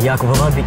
وياك ابو ظبي.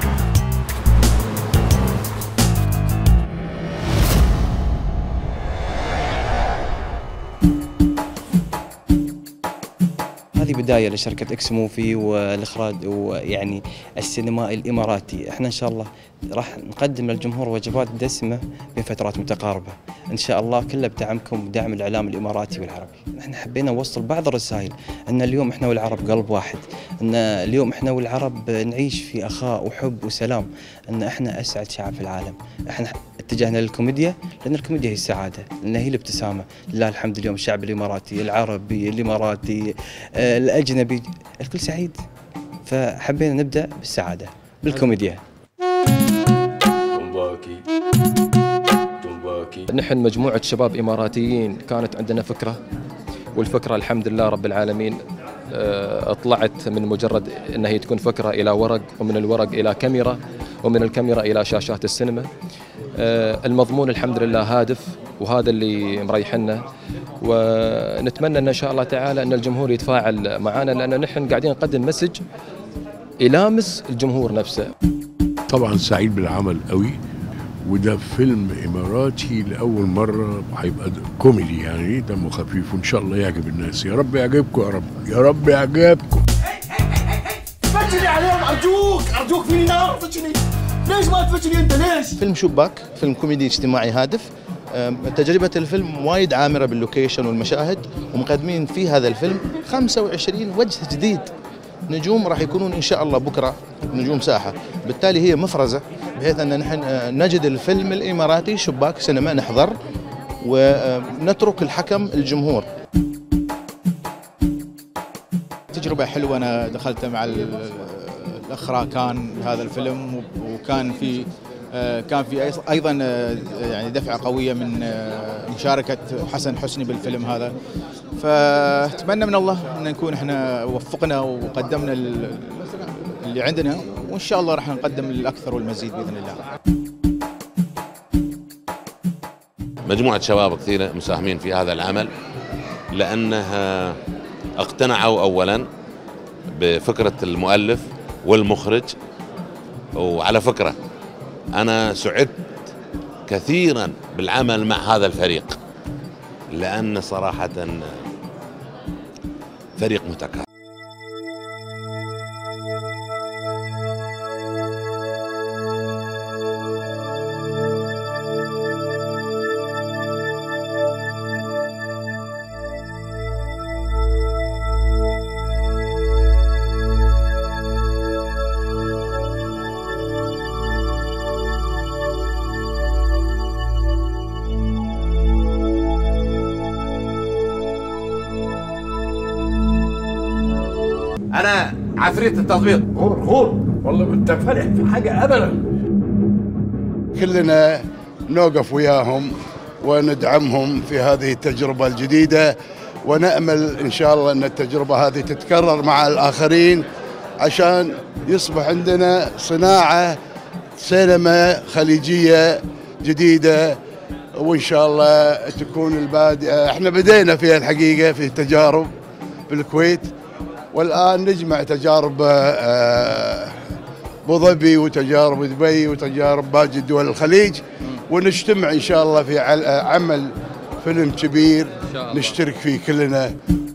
هذه بداية لشركة إكس موفي والإخراج ويعني السينمائي الإماراتي. احنا إن شاء الله راح نقدم للجمهور وجبات دسمة بين فترات متقاربة إن شاء الله، كله بدعمكم ودعم الإعلام الإماراتي والعربي. احنا حبينا نوصل بعض الرسائل أن اليوم احنا والعرب قلب واحد، أن اليوم احنا والعرب نعيش في أخاء وحب وسلام، أن احنا أسعد شعب في العالم. احنا اتجهنا للكوميديا لأن الكوميديا هي السعادة، لأن هي الابتسامة. لله الحمد اليوم الشعب الإماراتي، العربي، الإماراتي، الأجنبي، الكل سعيد. فحبينا نبدأ بالسعادة بالكوميديا. نحن مجموعة شباب إماراتيين كانت عندنا فكرة، والفكرة الحمد لله رب العالمين طلعت من مجرد أنها هي تكون فكرة إلى ورق، ومن الورق إلى كاميرا، ومن الكاميرا إلى شاشات السينما. المضمون الحمد لله هادف، وهذا اللي مريحنا، ونتمنى أن شاء الله تعالى أن الجمهور يتفاعل معنا، لأن نحن قاعدين نقدم مسج يلامس الجمهور نفسه. طبعا سعيد بالعمل قوي، وده فيلم إماراتي لأول مرة، هيبقى كوميدي يعني دمه خفيف، وإن شاء الله يعجب الناس. يا رب يعجبكم، يا رب يا رب يعجبكم. فتشني عليهم أرجوك في نار، فتشني. ليش ما تفتشني أنت ليش؟ فيلم شباك، فيلم كوميدي اجتماعي هادف. تجربة الفيلم وايد عامرة باللوكيشن والمشاهد، ومقدمين في هذا الفيلم 25 وجه جديد. نجوم راح يكونون إن شاء الله بكرة نجوم ساحة، بالتالي هي مفرزة بحيث أن نحن نجد الفيلم الإماراتي شباك سينما نحضر ونترك الحكم الجمهور. تجربة حلوة، أنا دخلت مع الأخ راكان بهذا الفيلم، وكان في ايضا يعني دفعه قويه من مشاركه حسن حسني بالفيلم هذا. فاتمنى من الله ان نكون احنا وفقنا وقدمنا اللي عندنا، وان شاء الله راح نقدم الاكثر والمزيد باذن الله. مجموعه شباب كثيره مساهمين في هذا العمل، لانها اقتنعوا اولا بفكره المؤلف والمخرج. وعلى فكره أنا سعدت كثيرا بالعمل مع هذا الفريق، لأن صراحة فريق متكامل. أنا عفريت التطبيق. غور والله أنت فرح في حاجة أبدا. كلنا نوقف وياهم وندعمهم في هذه التجربة الجديدة، ونأمل إن شاء الله أن التجربة هذه تتكرر مع الآخرين عشان يصبح عندنا صناعة سينما خليجية جديدة، وإن شاء الله تكون احنا بدينا فيها الحقيقة في تجارب في الكويت، والآن نجمع تجارب أبو ظبي وتجارب دبي وتجارب باقي دول الخليج، ونجتمع إن شاء الله في عمل فيلم كبير نشترك فيه كلنا.